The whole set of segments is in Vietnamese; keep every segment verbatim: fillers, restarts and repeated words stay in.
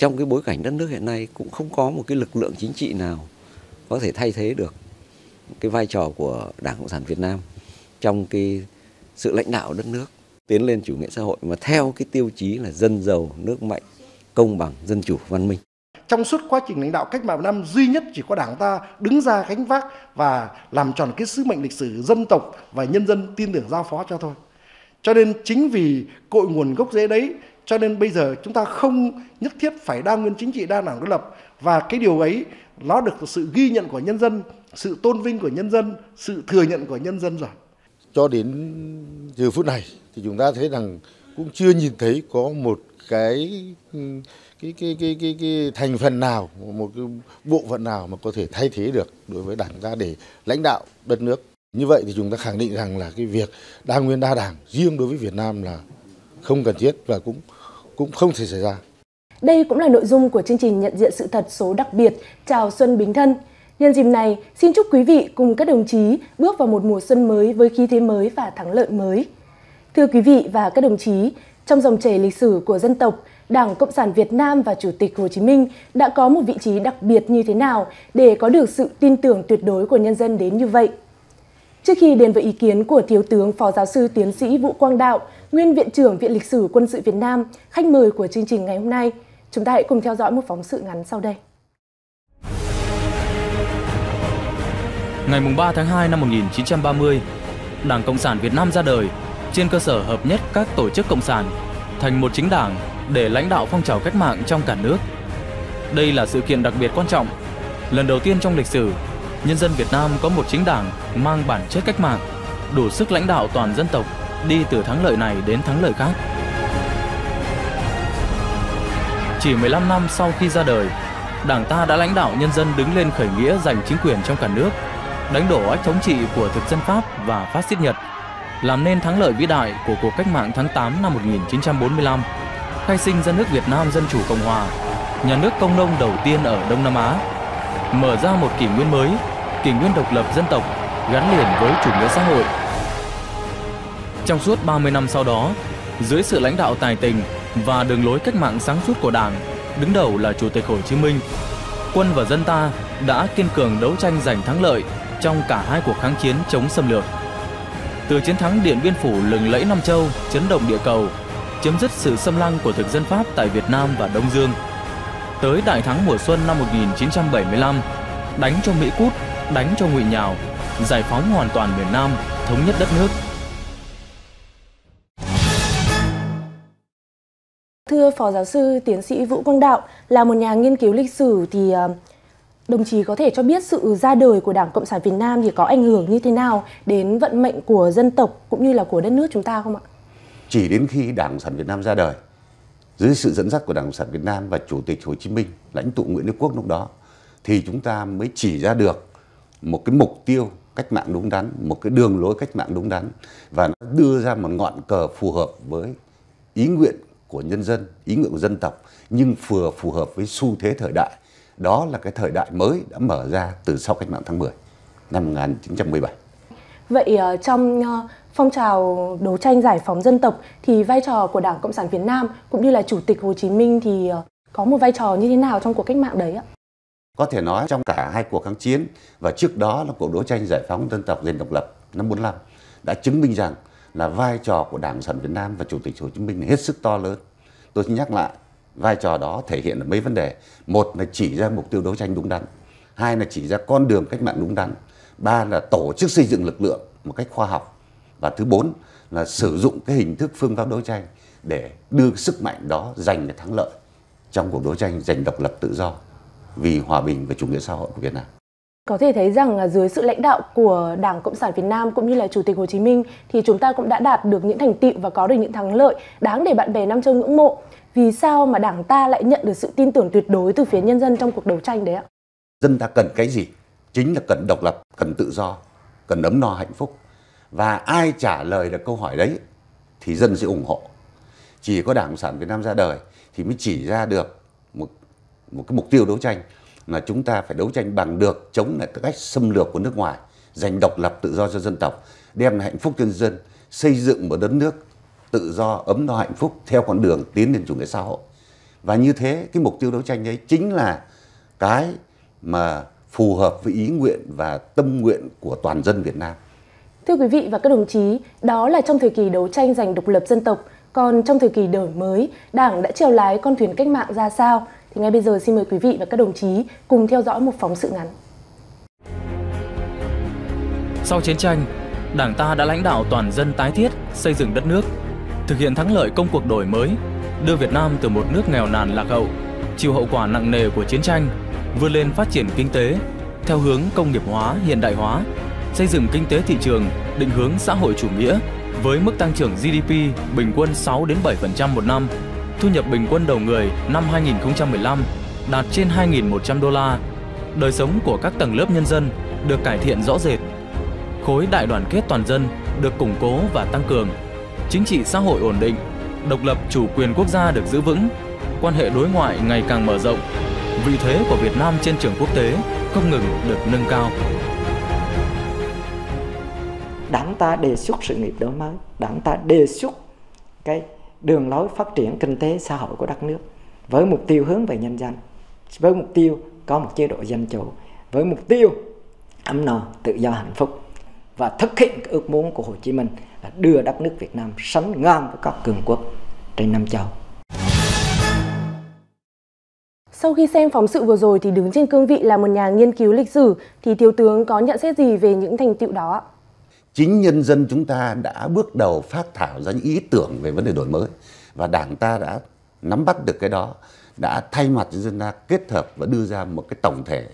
trong cái bối cảnh đất nước hiện nay cũng không có một cái lực lượng chính trị nào có thể thay thế được cái vai trò của Đảng Cộng sản Việt Nam trong cái sự lãnh đạo đất nước tiến lên chủ nghĩa xã hội mà theo cái tiêu chí là dân giàu, nước mạnh, công bằng, dân chủ, văn minh. Trong suốt quá trình lãnh đạo cách mạng Việt Nam, duy nhất chỉ có Đảng ta đứng ra gánh vác và làm tròn cái sứ mệnh lịch sử dân tộc và nhân dân tin tưởng giao phó cho thôi. Cho nên chính vì cội nguồn gốc rễ đấy, cho nên bây giờ chúng ta không nhất thiết phải đa nguyên chính trị, đa đảng đối lập, và cái điều ấy nó được sự ghi nhận của nhân dân, sự tôn vinh của nhân dân, sự thừa nhận của nhân dân rồi. Cho đến giờ phút này thì chúng ta thấy rằng cũng chưa nhìn thấy có một cái cái cái cái cái, cái thành phần nào, một cái bộ phận nào mà có thể thay thế được đối với Đảng ta để lãnh đạo đất nước. Như vậy thì chúng ta khẳng định rằng là cái việc đa nguyên đa đảng riêng đối với Việt Nam là không cần thiết và cũng cũng không thể xảy ra. Đây cũng là nội dung của chương trình nhận diện sự thật số đặc biệt Chào Xuân Bính Thân. Nhân dịp này, xin chúc quý vị cùng các đồng chí bước vào một mùa xuân mới với khí thế mới và thắng lợi mới. Thưa quý vị và các đồng chí, trong dòng chảy lịch sử của dân tộc, Đảng Cộng sản Việt Nam và Chủ tịch Hồ Chí Minh đã có một vị trí đặc biệt như thế nào để có được sự tin tưởng tuyệt đối của nhân dân đến như vậy? Trước khi đến với ý kiến của Thiếu tướng Phó Giáo sư Tiến sĩ Vũ Quang Đạo, Nguyên Viện trưởng Viện Lịch sử Quân sự Việt Nam, khách mời của chương trình ngày hôm nay, chúng ta hãy cùng theo dõi một phóng sự ngắn sau đây. Ngày ba tháng hai năm một nghìn chín trăm ba mươi, Đảng Cộng sản Việt Nam ra đời trên cơ sở hợp nhất các tổ chức cộng sản thành một chính đảng để lãnh đạo phong trào cách mạng trong cả nước. Đây là sự kiện đặc biệt quan trọng. Lần đầu tiên trong lịch sử, nhân dân Việt Nam có một chính đảng mang bản chất cách mạng, đủ sức lãnh đạo toàn dân tộc đi từ thắng lợi này đến thắng lợi khác. Chỉ mười lăm năm sau khi ra đời, Đảng ta đã lãnh đạo nhân dân đứng lên khởi nghĩa giành chính quyền trong cả nước, đánh đổ ách thống trị của thực dân Pháp và phát xít Nhật, làm nên thắng lợi vĩ đại của cuộc cách mạng tháng tám năm một nghìn chín trăm bốn mươi lăm, khai sinh ra nước Việt Nam Dân chủ Cộng hòa, nhà nước công nông đầu tiên ở Đông Nam Á, mở ra một kỷ nguyên mới, kỷ nguyên độc lập dân tộc gắn liền với chủ nghĩa xã hội. Trong suốt ba mươi năm sau đó, dưới sự lãnh đạo tài tình và đường lối cách mạng sáng suốt của Đảng, đứng đầu là Chủ tịch Hồ Chí Minh, quân và dân ta đã kiên cường đấu tranh giành thắng lợi trong cả hai cuộc kháng chiến chống xâm lược. Từ chiến thắng Điện Biên Phủ lừng lẫy Nam Châu, chấn động địa cầu, chấm dứt sự xâm lăng của thực dân Pháp tại Việt Nam và Đông Dương, tới đại thắng mùa xuân năm một nghìn chín trăm bảy mươi lăm, đánh cho Mỹ cút, đánh cho Ngụy nhào, giải phóng hoàn toàn miền Nam, thống nhất đất nước. Thưa Phó Giáo sư Tiến sĩ Vũ Quang Đạo, là một nhà nghiên cứu lịch sử thì đồng chí có thể cho biết sự ra đời của Đảng Cộng sản Việt Nam thì có ảnh hưởng như thế nào đến vận mệnh của dân tộc cũng như là của đất nước chúng ta không ạ? Chỉ đến khi Đảng Cộng sản Việt Nam ra đời, dưới sự dẫn dắt của Đảng Cộng sản Việt Nam và Chủ tịch Hồ Chí Minh, lãnh tụ Nguyễn Đức Quốc lúc đó, thì chúng ta mới chỉ ra được một cái mục tiêu cách mạng đúng đắn, một cái đường lối cách mạng đúng đắn, và nó đưa ra một ngọn cờ phù hợp với ý nguyện của nhân dân, ý nguyện của dân tộc, nhưng vừa phù hợp với xu thế thời đại. Đó là cái thời đại mới đã mở ra từ sau cách mạng tháng mười năm một nghìn chín trăm mười bảy. Vậy trong phong trào đấu tranh giải phóng dân tộc thì vai trò của Đảng Cộng sản Việt Nam cũng như là Chủ tịch Hồ Chí Minh thì có một vai trò như thế nào trong cuộc cách mạng đấy ạ? Có thể nói trong cả hai cuộc kháng chiến và trước đó là cuộc đấu tranh giải phóng dân tộc giành độc lập năm bốn mươi lăm đã chứng minh rằng là vai trò của Đảng Cộng sản Việt Nam và Chủ tịch Hồ Chí Minh là hết sức to lớn. Tôi xin nhắc lại, vai trò đó thể hiện ở mấy vấn đề. Một là chỉ ra mục tiêu đấu tranh đúng đắn, hai là chỉ ra con đường cách mạng đúng đắn, ba là tổ chức xây dựng lực lượng một cách khoa học, và thứ bốn là sử dụng cái hình thức phương pháp đấu tranh để đưa sức mạnh đó giành được thắng lợi trong cuộc đấu tranh giành độc lập tự do vì hòa bình và chủ nghĩa xã hội của Việt Nam. Có thể thấy rằng dưới sự lãnh đạo của Đảng Cộng sản Việt Nam cũng như là Chủ tịch Hồ Chí Minh thì chúng ta cũng đã đạt được những thành tựu và có được những thắng lợi đáng để bạn bè Nam Châu ngưỡng mộ. Vì sao mà Đảng ta lại nhận được sự tin tưởng tuyệt đối từ phía nhân dân trong cuộc đấu tranh đấy ạ? Dân ta cần cái gì? Chính là cần độc lập, cần tự do, cần ấm no hạnh phúc. Và ai trả lời được câu hỏi đấy thì dân sẽ ủng hộ. Chỉ có Đảng Cộng sản Việt Nam ra đời thì mới chỉ ra được một, một cái mục tiêu đấu tranh là chúng ta phải đấu tranh bằng được chống lại các cách xâm lược của nước ngoài, giành độc lập tự do cho dân tộc, đem lại hạnh phúc cho nhân dân, xây dựng một đất nước tự do, ấm no hạnh phúc theo con đường tiến lên chủ nghĩa xã hội. Và như thế cái mục tiêu đấu tranh đấy chính là cái mà phù hợp với ý nguyện và tâm nguyện của toàn dân Việt Nam. Thưa quý vị và các đồng chí, đó là trong thời kỳ đấu tranh giành độc lập dân tộc. Còn trong thời kỳ đổi mới, Đảng đã chèo lái con thuyền cách mạng ra sao? Thì ngay bây giờ xin mời quý vị và các đồng chí cùng theo dõi một phóng sự ngắn. Sau chiến tranh, Đảng ta đã lãnh đạo toàn dân tái thiết, xây dựng đất nước, thực hiện thắng lợi công cuộc đổi mới, đưa Việt Nam từ một nước nghèo nàn lạc hậu, chịu hậu quả nặng nề của chiến tranh, vươn lên phát triển kinh tế theo hướng công nghiệp hóa, hiện đại hóa, xây dựng kinh tế thị trường, định hướng xã hội chủ nghĩa với mức tăng trưởng giê đê pê bình quân sáu đến bảy phần trăm một năm, thu nhập bình quân đầu người năm hai nghìn không trăm mười lăm đạt trên hai nghìn một trăm đô la. Đời sống của các tầng lớp nhân dân được cải thiện rõ rệt. Khối đại đoàn kết toàn dân được củng cố và tăng cường. Chính trị xã hội ổn định, độc lập chủ quyền quốc gia được giữ vững, quan hệ đối ngoại ngày càng mở rộng. Vị thế của Việt Nam trên trường quốc tế không ngừng được nâng cao. Đảng ta đề xuất sự nghiệp đổi mới, Đảng ta đề xuất cái đường lối phát triển kinh tế xã hội của đất nước với mục tiêu hướng về nhân dân, với mục tiêu có một chế độ dân chủ, với mục tiêu ấm no, tự do, hạnh phúc, và thực hiện cái ước muốn của Hồ Chí Minh là đưa đất nước Việt Nam sánh ngang với các cường quốc trên năm châu. Sau khi xem phóng sự vừa rồi thì đứng trên cương vị là một nhà nghiên cứu lịch sử thì Thiếu tướng có nhận xét gì về những thành tựu đó? Chính nhân dân chúng ta đã bước đầu phát thảo ra những ý tưởng về vấn đề đổi mới, và Đảng ta đã nắm bắt được cái đó, đã thay mặt nhân dân ta kết hợp và đưa ra một cái tổng thể,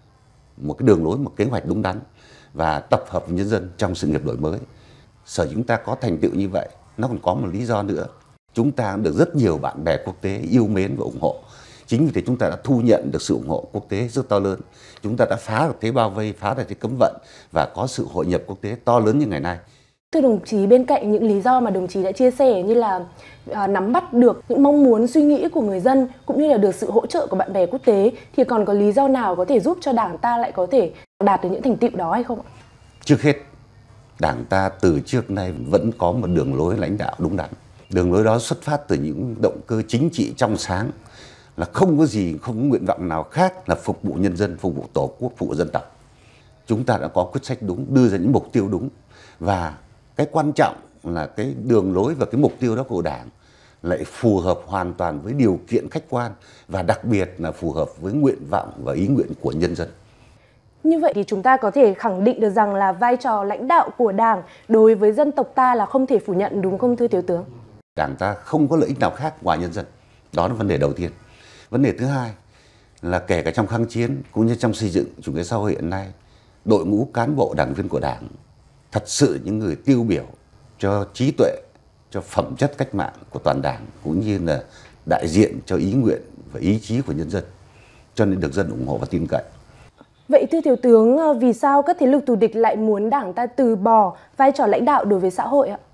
một cái đường lối, một kế hoạch đúng đắn và tập hợp với nhân dân trong sự nghiệp đổi mới. Sở chúng ta có thành tựu như vậy, nó còn có một lý do nữa. Chúng ta được rất nhiều bạn bè quốc tế yêu mến và ủng hộ. Chính vì thế chúng ta đã thu nhận được sự ủng hộ quốc tế rất to lớn. Chúng ta đã phá được thế bao vây, phá được thế cấm vận và có sự hội nhập quốc tế to lớn như ngày nay. Thưa đồng chí, bên cạnh những lý do mà đồng chí đã chia sẻ như là à, nắm bắt được những mong muốn suy nghĩ của người dân cũng như là được sự hỗ trợ của bạn bè quốc tế, thì còn có lý do nào có thể giúp cho Đảng ta lại có thể đạt được những thành tựu đó hay không ạ? Trước hết, Đảng ta từ trước nay vẫn có một đường lối lãnh đạo đúng đắn. Đường lối đó xuất phát từ những động cơ chính trị trong sáng, là không có gì, không có nguyện vọng nào khác là phục vụ nhân dân, phục vụ tổ quốc, phục vụ dân tộc. Chúng ta đã có quyết sách đúng, đưa ra những mục tiêu đúng, và cái quan trọng là cái đường lối và cái mục tiêu đó của Đảng lại phù hợp hoàn toàn với điều kiện khách quan, và đặc biệt là phù hợp với nguyện vọng và ý nguyện của nhân dân. Như vậy thì chúng ta có thể khẳng định được rằng là vai trò lãnh đạo của Đảng đối với dân tộc ta là không thể phủ nhận, đúng không thưa Thiếu tướng? Đảng ta không có lợi ích nào khác ngoài nhân dân. Đó là vấn đề đầu tiên. Vấn đề thứ hai là kể cả trong kháng chiến cũng như trong xây dựng chủ nghĩa xã hội hiện nay, đội ngũ cán bộ đảng viên của Đảng thật sự những người tiêu biểu cho trí tuệ, cho phẩm chất cách mạng của toàn Đảng, cũng như là đại diện cho ý nguyện và ý chí của nhân dân, cho nên được dân ủng hộ và tin cậy. Vậy thưa Thiếu tướng, vì sao các thế lực thù địch lại muốn Đảng ta từ bỏ vai trò lãnh đạo đối với xã hội ạ?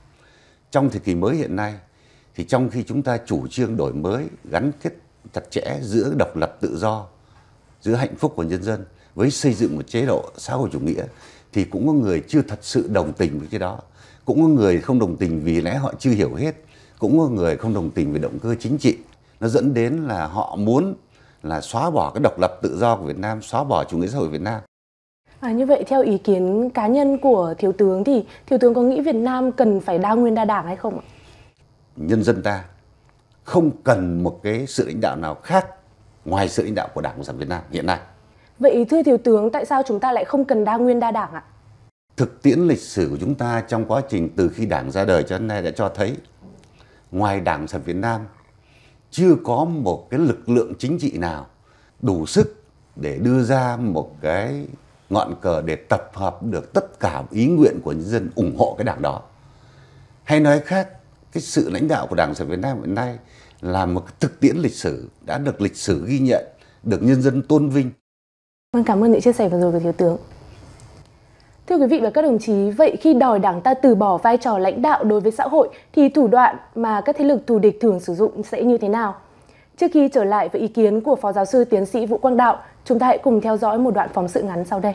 Trong thời kỳ mới hiện nay, thì trong khi chúng ta chủ trương đổi mới gắn kết chặt chẽ giữa độc lập tự do, giữa hạnh phúc của nhân dân với xây dựng một chế độ xã hội chủ nghĩa, thì cũng có người chưa thật sự đồng tình với cái đó. Cũng có người không đồng tình vì lẽ họ chưa hiểu hết. Cũng có người không đồng tình về động cơ chính trị. Nó dẫn đến là họ muốn là xóa bỏ cái độc lập tự do của Việt Nam, xóa bỏ chủ nghĩa xã hội Việt Nam. À, như vậy theo ý kiến cá nhân của Thiếu tướng thì Thiếu tướng có nghĩ Việt Nam cần phải đa nguyên đa đảng hay không ạ? Nhân dân ta không cần một cái sự lãnh đạo nào khác ngoài sự lãnh đạo của Đảng Cộng sản Việt Nam hiện nay. Vậy thưa Thiếu tướng, tại sao chúng ta lại không cần đa nguyên đa đảng ạ? Thực tiễn lịch sử của chúng ta trong quá trình từ khi Đảng ra đời cho đến nay đã cho thấy ngoài Đảng Cộng sản Việt Nam chưa có một cái lực lượng chính trị nào đủ sức để đưa ra một cái ngọn cờ để tập hợp được tất cả ý nguyện của nhân dân ủng hộ cái đảng đó. Hay nói khác, cái sự lãnh đạo của Đảng Cộng sản Việt Nam hiện nay là một thực tiễn lịch sử đã được lịch sử ghi nhận, được nhân dân tôn vinh. Vâng, cảm ơn những chia sẻ vừa rồi của Thiếu tướng. Thưa quý vị và các đồng chí, vậy khi đòi Đảng ta từ bỏ vai trò lãnh đạo đối với xã hội thì thủ đoạn mà các thế lực thù địch thường sử dụng sẽ như thế nào? Trước khi trở lại với ý kiến của Phó Giáo sư Tiến sĩ Vũ Quang Đạo, chúng ta hãy cùng theo dõi một đoạn phóng sự ngắn sau đây.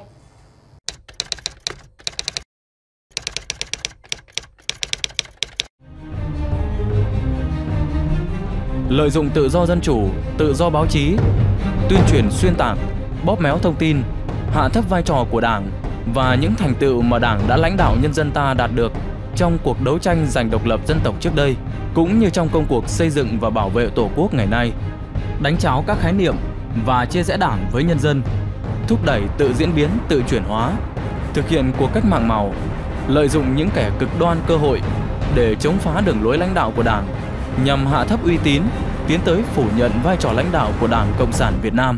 lợi dụng tự do dân chủ, tự do báo chí, tuyên truyền xuyên tạc, bóp méo thông tin, hạ thấp vai trò của Đảng và những thành tựu mà Đảng đã lãnh đạo nhân dân ta đạt được trong cuộc đấu tranh giành độc lập dân tộc trước đây, cũng như trong công cuộc xây dựng và bảo vệ Tổ quốc ngày nay, đánh tráo các khái niệm và chia rẽ Đảng với nhân dân, thúc đẩy tự diễn biến, tự chuyển hóa, thực hiện cuộc cách mạng màu, lợi dụng những kẻ cực đoan cơ hội để chống phá đường lối lãnh đạo của Đảng, nhằm hạ thấp uy tín, tiến tới phủ nhận vai trò lãnh đạo của Đảng Cộng sản Việt Nam.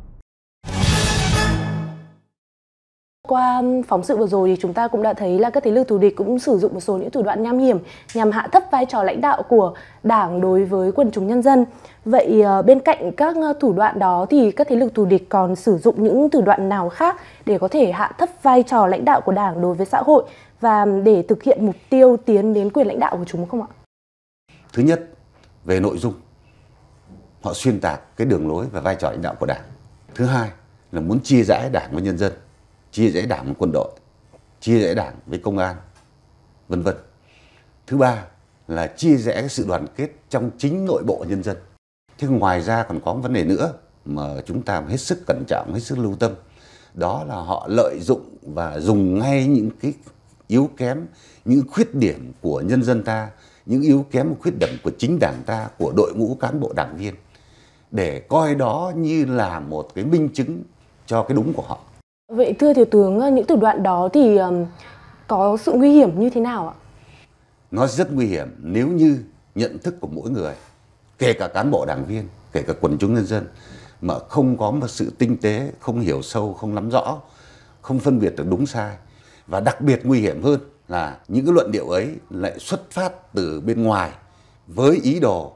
Qua phóng sự vừa rồi thì chúng ta cũng đã thấy là các thế lực thù địch cũng sử dụng một số những thủ đoạn nham hiểm nhằm hạ thấp vai trò lãnh đạo của Đảng đối với quần chúng nhân dân. Vậy bên cạnh các thủ đoạn đó thì các thế lực thù địch còn sử dụng những thủ đoạn nào khác để có thể hạ thấp vai trò lãnh đạo của Đảng đối với xã hội và để thực hiện mục tiêu tiến đến quyền lãnh đạo của chúng không ạ? Thứ nhất, về nội dung, họ xuyên tạc cái đường lối và vai trò lãnh đạo của Đảng. Thứ hai là muốn chia rẽ Đảng với nhân dân, chia rẽ Đảng với quân đội, chia rẽ Đảng với công an, vân vân. Thứ ba là chia rẽ cái sự đoàn kết trong chính nội bộ nhân dân. Thế ngoài ra còn có một vấn đề nữa mà chúng ta hết sức cẩn trọng, hết sức lưu tâm. Đó là họ lợi dụng và dùng ngay những cái yếu kém, những khuyết điểm của nhân dân ta, những yếu kém, khuyết điểm của chính Đảng ta, của đội ngũ cán bộ đảng viên, để coi đó như là một cái minh chứng cho cái đúng của họ. Vậy thưa Thiếu tướng, những thủ đoạn đó thì um, có sự nguy hiểm như thế nào ạ? Nó rất nguy hiểm nếu như nhận thức của mỗi người, kể cả cán bộ đảng viên, kể cả quần chúng nhân dân, mà không có một sự tinh tế, không hiểu sâu, không nắm rõ, không phân biệt được đúng sai. Và đặc biệt nguy hiểm hơn là những cái luận điệu ấy lại xuất phát từ bên ngoài với ý đồ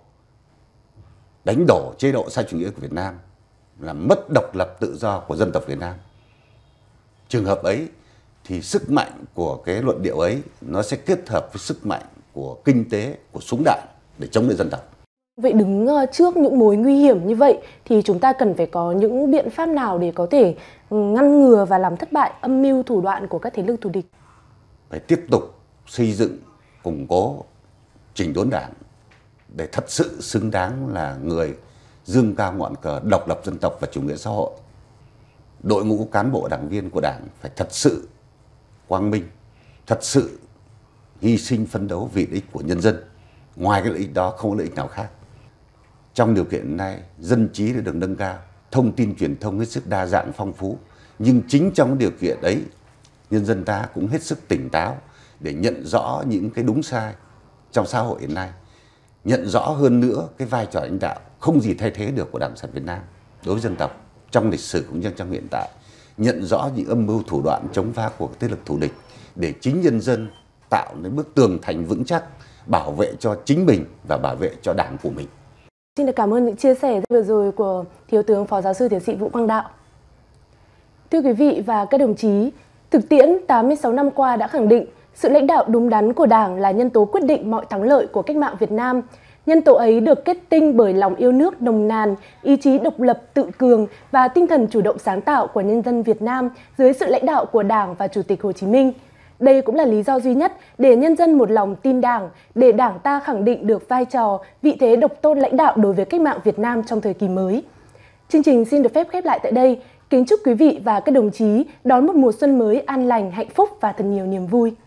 đánh đổ chế độ xã chủ nghĩa của Việt Nam, làm mất độc lập tự do của dân tộc Việt Nam. Trường hợp ấy thì sức mạnh của cái luận điệu ấy nó sẽ kết hợp với sức mạnh của kinh tế, của súng đạn để chống lại dân tộc. Vậy đứng trước những mối nguy hiểm như vậy thì chúng ta cần phải có những biện pháp nào để có thể ngăn ngừa và làm thất bại âm mưu thủ đoạn của các thế lực thù địch? Phải tiếp tục xây dựng, củng cố, chỉnh đốn Đảng để thật sự xứng đáng là người dương cao ngọn cờ độc lập dân tộc và chủ nghĩa xã hội. Đội ngũ cán bộ đảng viên của Đảng phải thật sự quang minh, thật sự hy sinh phấn đấu vì lợi ích của nhân dân. Ngoài cái lợi ích đó không có lợi ích nào khác. Trong điều kiện này, dân trí đã được nâng cao, thông tin truyền thông hết sức đa dạng phong phú. Nhưng chính trong điều kiện ấy, nhân dân ta cũng hết sức tỉnh táo để nhận rõ những cái đúng sai trong xã hội hiện nay. Nhận rõ hơn nữa cái vai trò lãnh đạo không gì thay thế được của Đảng Cộng sản Việt Nam đối với dân tộc trong lịch sử cũng như trong hiện tại. Nhận rõ những âm mưu thủ đoạn chống phá của thế lực thù địch để chính nhân dân tạo nên bức tường thành vững chắc, bảo vệ cho chính mình và bảo vệ cho Đảng của mình. Xin được cảm ơn những chia sẻ vừa rồi của Thiếu tướng Phó Giáo sư Tiến sĩ Vũ Quang Đạo. Thưa quý vị và các đồng chí, thực tiễn tám mươi sáu năm qua đã khẳng định sự lãnh đạo đúng đắn của Đảng là nhân tố quyết định mọi thắng lợi của cách mạng Việt Nam. Nhân tố ấy được kết tinh bởi lòng yêu nước nồng nàn, ý chí độc lập tự cường và tinh thần chủ động sáng tạo của nhân dân Việt Nam dưới sự lãnh đạo của Đảng và Chủ tịch Hồ Chí Minh. Đây cũng là lý do duy nhất để nhân dân một lòng tin Đảng, để Đảng ta khẳng định được vai trò, vị thế độc tôn lãnh đạo đối với cách mạng Việt Nam trong thời kỳ mới. Chương trình xin được phép khép lại tại đây. Kính chúc quý vị và các đồng chí đón một mùa xuân mới an lành, hạnh phúc và thật nhiều niềm vui.